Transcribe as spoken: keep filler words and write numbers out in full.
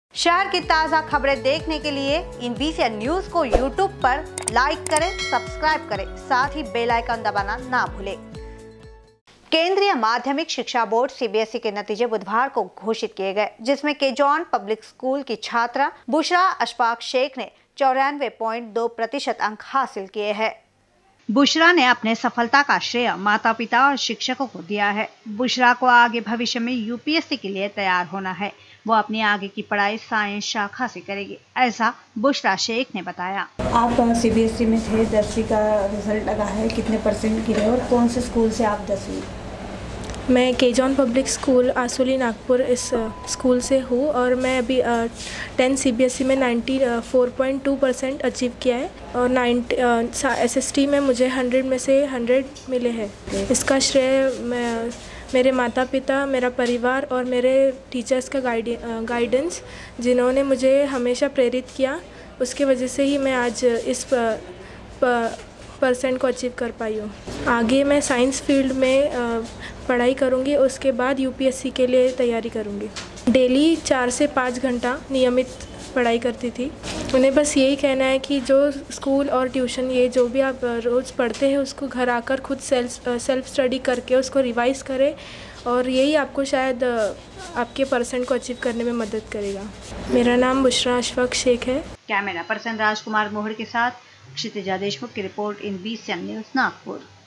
शहर की ताज़ा खबरें देखने के लिए इन वीसीएन न्यूज को यूट्यूब पर लाइक करें, सब्सक्राइब करें, साथ ही बेल आइकन दबाना ना भूलें। केंद्रीय माध्यमिक शिक्षा बोर्ड सीबीएसई के नतीजे बुधवार को घोषित किए गए, जिसमें केजॉन पब्लिक स्कूल की छात्रा बुशरा अशफाक शेख ने चौरानवे पॉइंट दो प्रतिशत अंक हासिल किए हैं। बुशरा ने अपने सफलता का श्रेय माता पिता और शिक्षकों को दिया है। बुशरा को आगे भविष्य में यूपीएससी के लिए तैयार होना है। वो अपनी आगे की पढ़ाई साइंस शाखा से करेगी, ऐसा बुशरा शेख ने बताया। आप सीबीएसई में थे, दसवीं का रिजल्ट लगा है, कितने परसेंट गिरे और कौन से स्कूल से आप दसवीं? मैं केजॉन पब्लिक स्कूल आसोली नागपुर इस स्कूल से हूँ और मैं अभी टेंथ सीबीएसई में ninety four point two percent achieve किया है और नाइन्टी एसएसटी में मुझे हंड्रेड में से हंड्रेड मिले हैं। इसका श्रेय मैं मेरे माता पिता, मेरा परिवार और मेरे टीचर्स का गाइडेंस, जिन्होंने मुझे हमेशा प्रेरित किया, उसकी वजह से ही मैं आज इस प, प, परसेंट को अचीव कर पाई हूँ। आगे मैं साइंस फील्ड में आ, पढ़ाई करूँगी, उसके बाद यूपीएससी के लिए तैयारी करूँगी। डेली चार से पाँच घंटा नियमित पढ़ाई करती थी। उन्हें बस यही कहना है कि जो स्कूल और ट्यूशन, ये जो भी आप रोज़ पढ़ते हैं, उसको घर आकर खुद सेल्फ सेल्फ स्टडी करके उसको रिवाइज़ करें और यही आपको शायद आपके परसेंट को अचीव करने में मदद करेगा। मेरा नाम बुशरा अशफाक शेख है। कैमरा पर्सन राजकुमार मोहड़ के साथ क्षितिजा देशमुख की report in VCN news Nagpur.